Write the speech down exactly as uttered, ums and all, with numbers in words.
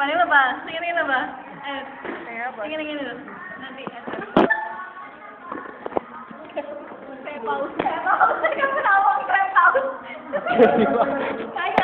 Gimana lo, Pak? Tingin lo, Pak? Eh, Kayak apa? tingin tingin dulu. Nanti. Saya paus, saya paus, saya kan menawang, saya paus. Saya